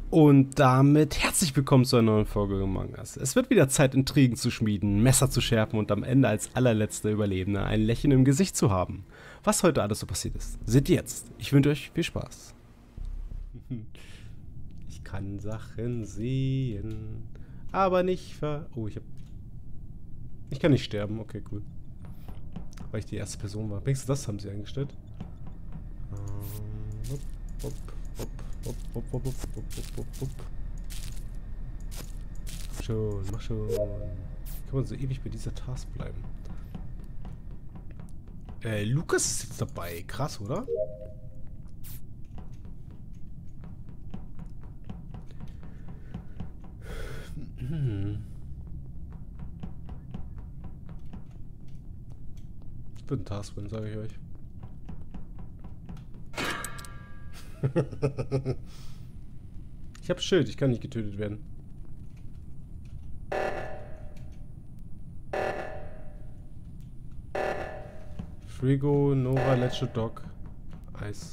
Und damit herzlich willkommen zu einer neuen Folge Among Us. Es wird wieder Zeit, Intrigen zu schmieden, Messer zu schärfen und am Ende als allerletzter Überlebender ein Lächeln im Gesicht zu haben. Was heute alles so passiert ist, seht ihr jetzt. Ich wünsche euch viel Spaß. Ich kann Sachen sehen, aber nicht Oh, ich kann nicht sterben. Okay, cool. Weil ich die erste Person war. Wenigstens das haben sie eingestellt. Schon, mach schon. Kann man so ewig bei dieser Task bleiben? Lukas ist jetzt dabei. Krass, oder? Wird ein Task win, sage ich euch. Ich hab Schild, ich kann nicht getötet werden. Frigo, Nora, Let's Dog, Eis.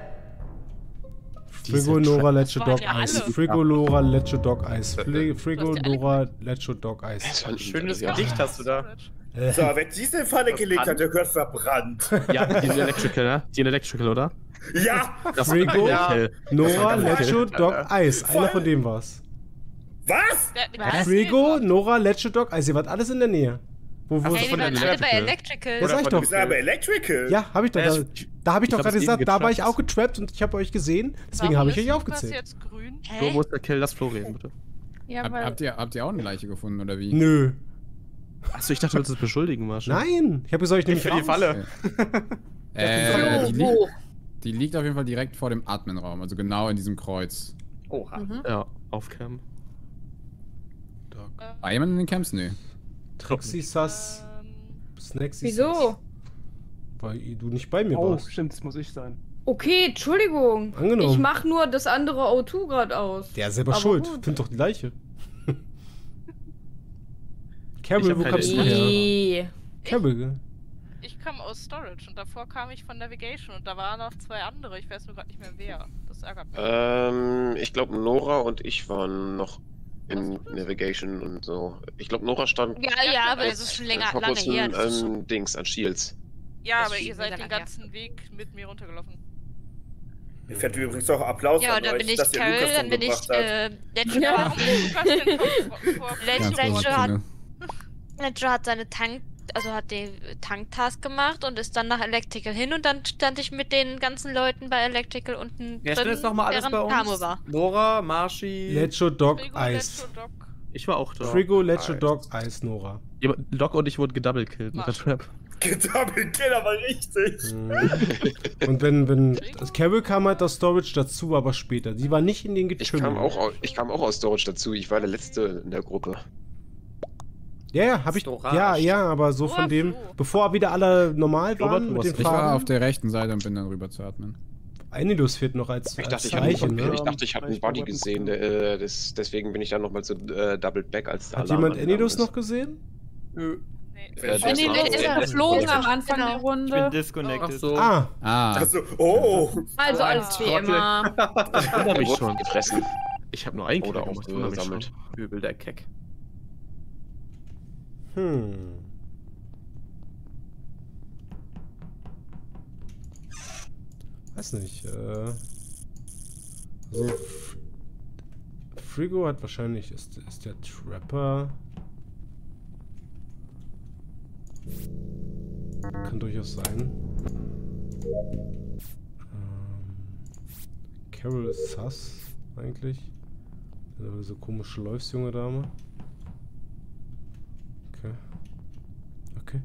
Frigo, Nora, Let's Dog, Eis. Frigo, Nora, Let's Dog, Eis. Frigo, Nora, Let's Dog, Eis. Schönes Gedicht hast du da. So, wer diese in Pfanne gelegt hat, der gehört verbrannt. Ja, die in Electrical, ne? Die in Electrical, oder? Ja! Das Frigo, ja. Nora, Let's Dog, Eis. Einer von dem war's. Was? Frigo, Nora, Let's Dog, Eis. Ihr wart alles in der Nähe. Wo Hey, ist wir waren alle bei Electrical. Das sag ich doch. Wir sind aber Electrical. Ja, hab ich doch. Da hab ich doch gerade gesagt, da war ich auch getrappt und ich habe euch gesehen. Deswegen habe ich euch aufgezählt. Jetzt grün? Wo ist der Kill? Lass Flo reden, bitte. Ja, habt ihr auch eine Leiche gefunden, oder wie? Nö. Achso, ich dachte, du wolltest es beschuldigen, Marsch. Nein, ich habe gesagt, ich nehme für die Falle. Die liegt auf jeden Fall direkt vor dem Admin-Raum, also genau in diesem Kreuz. Oha. Ja, auf Cam. War jemand in den Camps? Nee. Trixie Sass. Snacksy Wieso? Weil du nicht bei mir warst. Oh, stimmt, das muss ich sein. Okay, Entschuldigung. Angenommen. Ich mach nur das andere O2 gerade aus. Der ist selber Aber schuld. gut. Find doch die Leiche. Carol, wo kommst du her? Nee. Carol. Ich kam aus Storage und davor kam ich von Navigation und da waren noch zwei andere. Ich weiß nur gerade nicht mehr wer. Das ärgert mich. Ich glaube Nora und ich waren noch in Navigation und so. Ich glaube Nora stand Ja, aber das ist schon lange her. Dings an Shields. Ja, aber ihr seid den ganzen Weg mit mir runtergelaufen. Mir fällt übrigens auch Applaus Ja, an und dann bin euch, ich dass ihr Carol, Lukas dann bin ich umgebracht habt. Ledger hat seine hat den Tanktask gemacht und ist dann nach Electrical hin und dann stand ich mit den ganzen Leuten bei Electrical unten Ja, stimmt jetzt nochmal alles bei uns. Camo war. Nora, Marschi. Lecho Dog, Eis. Ich war auch da. Frigo, Lecho Dog, Eis, Nora. Doc und ich wurden gedouble-killed mit der Trap. Gedouble-kill, aber richtig. Und wenn Carol kam halt aus Storage dazu, aber später. Die war nicht in den Ich Getümmel. kam auch aus Storage dazu. Ich war der Letzte in der Gruppe. Ja, hab ich. Ja, aber so von dem. Bevor wieder alle normal waren mit den Ich war Farben. auf der rechten Seite und bin dann rüber zu Admin. Einidos fehlt noch als Ich dachte, Zeichen, ne? ich hatte einen Body gesehen. Deswegen bin ich dann nochmal zu Doubled Back als der Hat Alarm jemand angegangen Enidos ist. noch gesehen? Nee. Enidos ist geflogen am Anfang der Runde. Ich bin disconnected. So. Also, oh. Also alles wie immer. Ich wundere mich schon. Gefressen. Ich habe nur einen Kill Oder gemacht. auch Ich wundere mich gesammelt. schon. Übel der Keck. Weiß nicht, so. Frigo hat wahrscheinlich, ist der Trapper. Kann durchaus sein. Carol ist sus, eigentlich. So komisch läufst, junge Dame. Okay. Okay.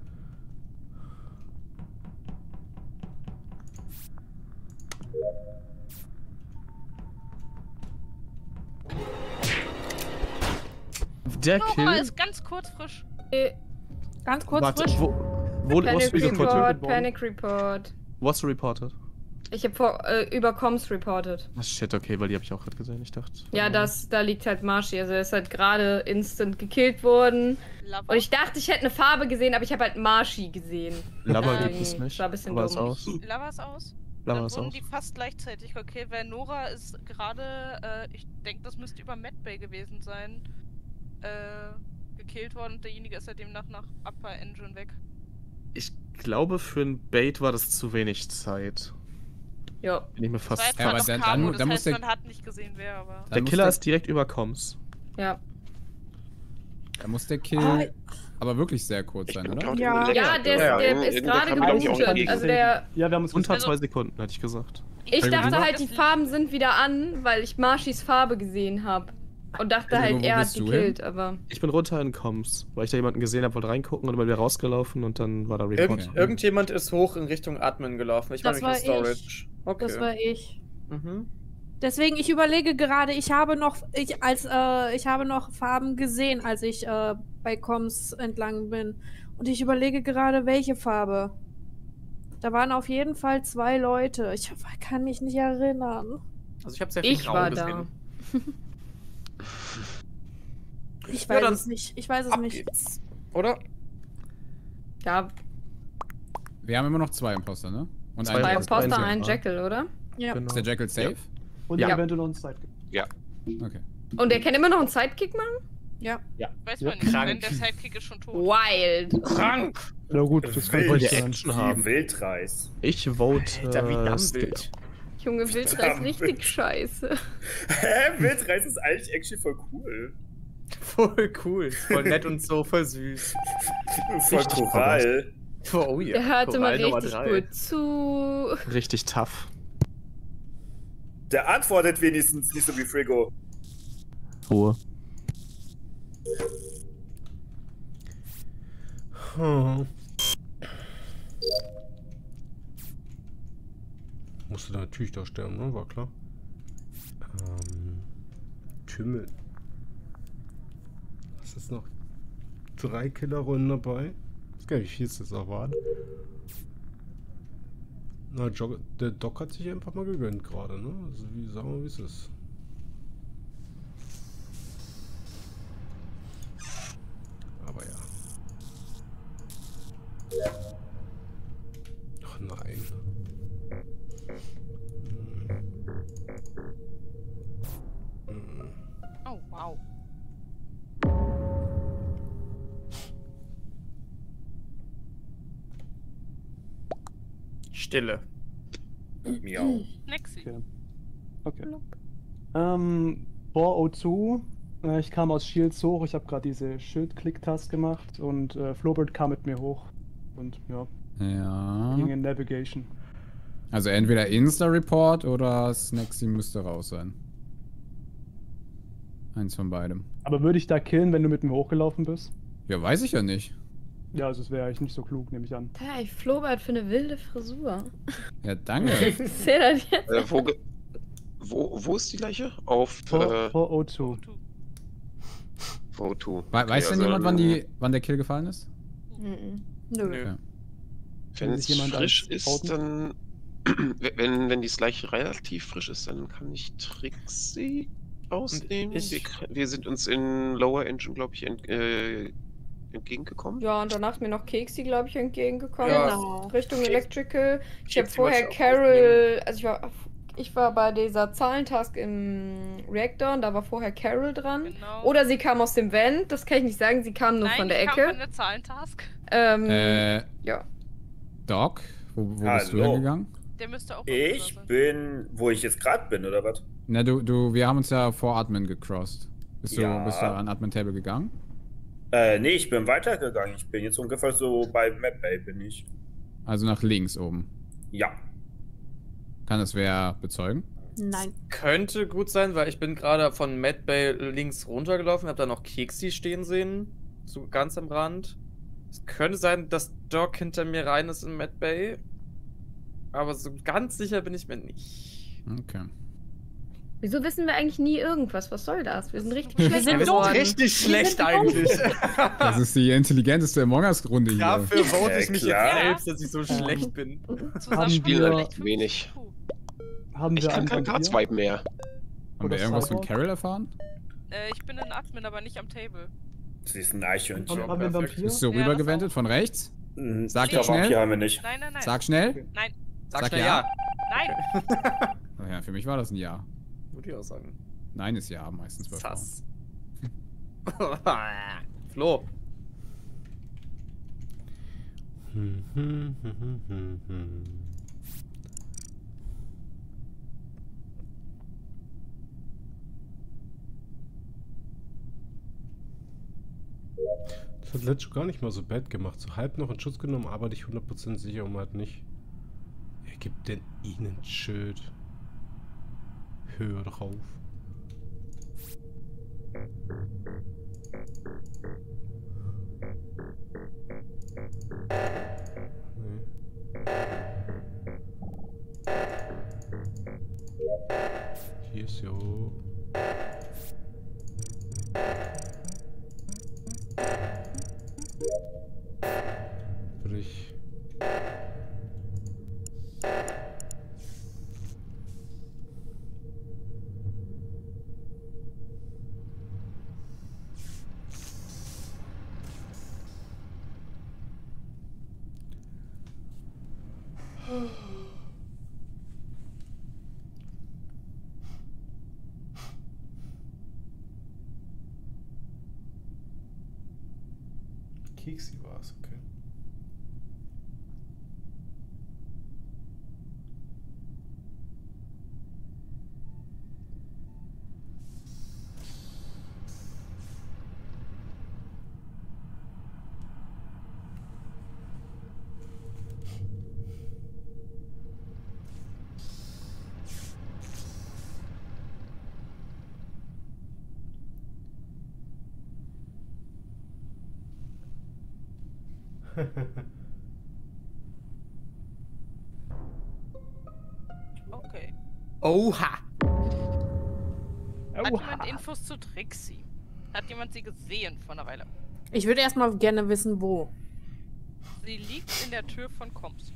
Der Kill. Nora ist ganz kurz frisch. Ganz kurz Warte, frisch. wo hast Panic du getötet Report, worden? Panic Report. Wo hast du reported? Ich habe über Comms reported. Ah, shit, okay, weil die habe ich auch gerade gesehen, ich dachte. Ja, da liegt halt Marschi. Also er ist halt gerade instant gekillt worden. Und ich dachte, ich hätte eine Farbe gesehen, aber ich habe halt Marschi gesehen. Lava gibt es nicht. War ein bisschen Aber ist dumm. aus. Lava ist aus. Lava Dann ist wurden aus. die fast gleichzeitig. Okay, weil Nora ist gerade, ich denke, das müsste über Medbay gewesen sein, gekillt worden und derjenige ist ja demnach nach Upper Engine weg. Ich glaube, für ein Bait war das zu wenig Zeit. Ja. Bin ich mir Das war fast jetzt Ja, zwar aber noch dann- Camo, dann das muss heißt, der- man hat nicht gesehen, wer, aber... Der Killer ist direkt über Comms. Ja. Da muss der Kill Ah. aber wirklich sehr kurz Ich sein, bin oder? laut Ja. überlegt. Ja, der ist irgendwer gerade kam, glaub ich, auch gebootet. entgegen. Also der. Ja, wir haben uns Unter Also- 2 Sekunden, hatte ich gesagt. Ich Sehr dachte gut. halt, die Farben sind wieder an, weil ich Marshis Farbe gesehen habe. Und dachte Also, halt, wo er hat bist du gekillt, aber. Ich bin runter in Comms, weil ich da jemanden gesehen habe, wollte reingucken und dann wieder rausgelaufen und dann war da Report. Irgendjemand ist hoch in Richtung Admin gelaufen. Ich war Das nämlich in war Storage. Okay. Das war ich. Mhm. Deswegen, ich überlege gerade, ich habe noch Farben gesehen, als ich bei Comms entlang bin. Und ich überlege gerade, welche Farbe. Da waren auf jeden Fall 2 Leute. Ich kann mich nicht erinnern. Also ich habe sehr viel Ich Grau war gesehen. da. Ich Ja, weiß dann es nicht. Ich weiß es ab nicht. geht's. Oder? Ja, Wir haben immer noch 2 Imposter, ne? Und Zwei bei einen Imposter. Jackal. Imposter ein Jackal, oder? Ja. Genau. Ist der Jackal safe? Und Ja. eventuell noch ein Sidekick. Okay. Und der kann immer noch einen Sidekick machen? Weiß Ja, man nicht, krank. denn der Sidekick ist schon tot. Wild. Krank! Na gut, das kann Wild ruhig sein. Action haben. Wildreis. Ich vote. Alter, wie Stick. Dummbild. Junge, Wildreis Verdammt. richtig scheiße. Hä? Wildreis ist eigentlich actually voll cool. Voll cool. Voll nett und so, voll süß. Voll Richtig Choral. Oh ja. Der hört immer Choral Nummer richtig 3. gut zu. Richtig tough. Der antwortet wenigstens nicht so wie Frigo. Ruhe. Musste da natürlich da sterben, ne? War klar. Tümmel. Was ist noch? 3 Killerrunden dabei? Ich weiß gar nicht, wie viel es jetzt auch waren. Na, der Doc hat sich einfach mal gegönnt gerade, ne? Also, sagen wir, wie es ist. Aber ja. Ach nein. Oh, wow. Stille. Miau. Nexi. Okay. Okay. Vor O2, ich kam aus Shields hoch, ich habe gerade diese Schild-Click-Task gemacht und Flowbird kam mit mir hoch. Und ja, Ja. ging in Navigation. Also entweder Insta-Report oder Snacksy müsste raus sein. Eins von beidem. Aber würde ich da killen, wenn du mit mir hochgelaufen bist? Ja, weiß ich ja nicht. Ja, also es wäre eigentlich nicht so klug, nehme ich an. Hey, Flohbart für eine wilde Frisur. Ja, danke. Seht ihr das jetzt? Wo ist die Leiche? Auf Vor O2. O2. Weiß denn jemand, wann der Kill gefallen ist? Mhm. Nö. Okay. Wenn es sich jemand frisch als ist, Outen? dann. Wenn die Leiche relativ frisch ist, dann kann ich Trixie rausnehmen. Wir sind uns in Lower Engine, glaube ich, entgegengekommen. Ja, und danach ist mir noch Keksi, glaube ich, entgegengekommen. Ja. Genau. Richtung Electrical. Ich habe Keksi vorher wollte ich auch Carol, also ich war bei dieser Zahlentask im Reactor und da war vorher Carol dran. Genau. Oder sie kam aus dem Vent, das kann ich nicht sagen, sie kam nur Nein, von der ich kam Ecke. von der Zahlentask. Ja. Doc, wo bist du Hallo. hingegangen? Der müsste auch Ich sein. bin, wo ich jetzt gerade bin, oder was? Na, wir haben uns ja vor Admin gecrossed. Bist du an Admin Table gegangen? Nee, ich bin weitergegangen. Ich bin jetzt ungefähr so bei Medbay bin ich. Also nach links oben. Ja. Kann das wer bezeugen? Nein. Könnte gut sein, weil ich bin gerade von Medbay links runtergelaufen, habe da noch Keksi stehen sehen, so ganz am Rand. Es könnte sein, dass Doc hinter mir rein ist in Medbay, aber so ganz sicher bin ich mir nicht. Okay. Wieso wissen wir eigentlich nie irgendwas? Was soll das? Wir sind richtig Wir schlecht sind geworden. richtig schlecht sind eigentlich. Das ist die intelligenteste Among Us-Runde hier. Dafür vote ich mich klar. jetzt selbst, dass ich so schlecht bin. Zusammen Spiel haben wir halt vielleicht wenig. 50. Haben Ich kann kein K2 mehr. Haben wir irgendwas von Cyborg? Carol erfahren? Ich bin ein Admin, aber nicht am Table. Sie ist ein Eichhörnchen. Haben wir einen Vampir? Bist du Ja, rübergewendet von rechts? Mhm, Sag ich glaub, jetzt schnell. Vampir haben wir nicht. Nein, nein, nein. Sag schnell. Nein. Sag Sag schnell ja. ja. Nein! Ja, für mich war das ein Ja. Würde ich auch sagen. Nein ist Ja, meistens bei Frauen. Sass. Flo. Das hat Let's gar nicht mal so bad gemacht. So halb noch in Schutz genommen, aber nicht 100% sicher und halt nicht. Er gibt denn ihnen Schild. Hör doch auf. Nee. Hier ist jo. Sprich. Keksi war es, okay. Okay. Oha! Hat jemand Infos zu Trixie? Hat jemand sie gesehen vor einer Weile? Ich würde erstmal gerne wissen, wo. Sie liegt in der Tür von Koms.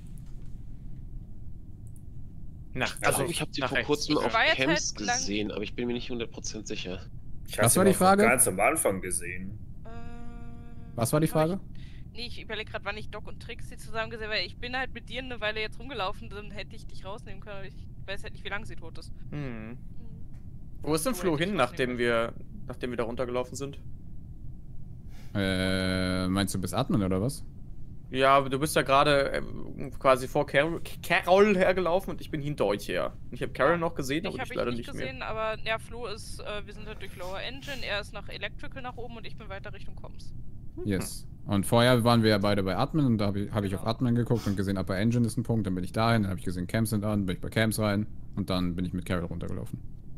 Also ich habe sie vor kurzem auf war jetzt Camps halt lang- gesehen, aber ich bin mir nicht 100% sicher. Ich Was hab's war die immer Frage? Ganz am Anfang gesehen. Was war die Frage? Nee, ich überlege gerade, wann ich Doc und Trixie zusammen gesehen habe, weil ich bin halt mit dir eine Weile jetzt rumgelaufen, dann hätte ich dich rausnehmen können, aber ich weiß halt nicht, wie lange sie tot ist. Hm. Wo ist denn Flo hin, nachdem wir da runtergelaufen sind? Meinst du bis Atmen oder was? Ja, du bist ja gerade quasi vor Carol hergelaufen und ich bin hinter euch her. Ich habe Carol noch gesehen, aber Ich ich habe leider ihn nicht nicht gesehen, mehr. aber ja, Flo ist, wir sind halt durch Lower Engine, er ist nach Electrical nach oben und ich bin weiter Richtung Comms. Yes. Und vorher waren wir ja beide bei Atmen und da habe ich auf Atmen geguckt und gesehen, Upper Engine ist ein Punkt, dann bin ich dahin, dann habe ich gesehen, Camps sind an, bin ich bei Camps rein und dann bin ich mit Carol runtergelaufen.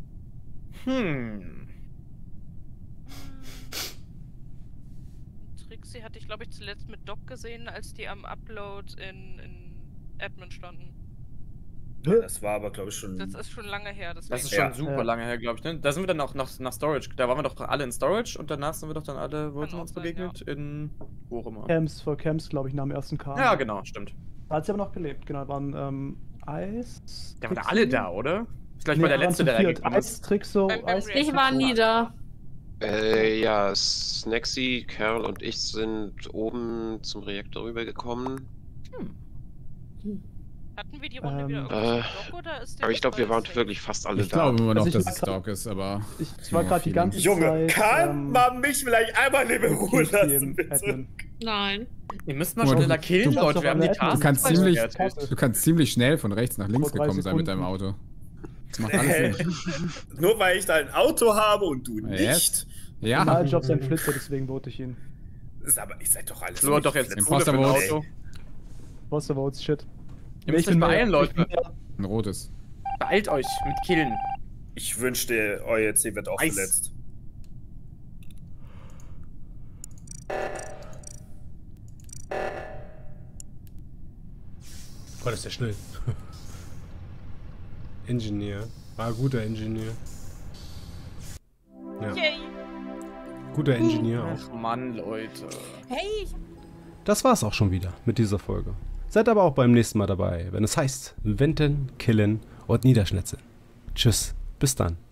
Trixie hatte ich, glaube ich, zuletzt mit Doc gesehen, als die am Upload in Admin standen. Das war aber, glaube ich, schon. Das ist schon lange her. Das ist schon super lange her, glaube ich. Ne? Da sind wir dann auch nach Storage. Da waren wir doch alle in Storage und danach sind wir doch dann alle, wo sind wir uns begegnet? Ja. In wo auch immer. Vor Camps, glaube ich, nach dem ersten Kahn. Ja, genau, stimmt. Da hat sie aber noch gelebt, genau. Da waren Eis. Da waren alle da, oder? Ist gleich mal der letzte, der reingekommen ist. Eis, Trixo, Eis. Ich war nie da. Ja, Snaxy, Carol und ich sind oben zum Reaktor rübergekommen. Hatten wir die Runde wieder Doc oder ist der? Aber ich glaube, wir waren wirklich fast alle da. Ich glaube immer noch, Also dass es Doc ist, aber... Ich war gerade die ganze Junge, Zeit... kann man mich vielleicht einmal in Ruhe lassen, bitte? Nein. Ihr müsst mal schneller killen, Leute. Wir haben die Task. Du kannst ziemlich schnell von rechts nach links gekommen sein mit deinem Auto. Das macht alles Sinn. Nur weil ich da ein Auto habe und du nicht? Ja. Mein Job sein Flitzer, deswegen vote ich ihn. Das ist aber, ich seid doch alles. Flo hat doch jetzt Imposter Votes. Imposter Votes, shit. Ihr müsst euch beeilen, Leute. Ein rotes. Beeilt euch mit Killen. Ich wünschte, euer C wird auch verletzt. Gott, ist der schnell. Engineer. War ein guter Engineer. Ja. Yay. Guter Engineer auch. Ach Mann, Leute. Hey! Das war's auch schon wieder mit dieser Folge. Seid aber auch beim nächsten Mal dabei, wenn es heißt Wenden, Killen und Niederschnetzeln. Tschüss, bis dann.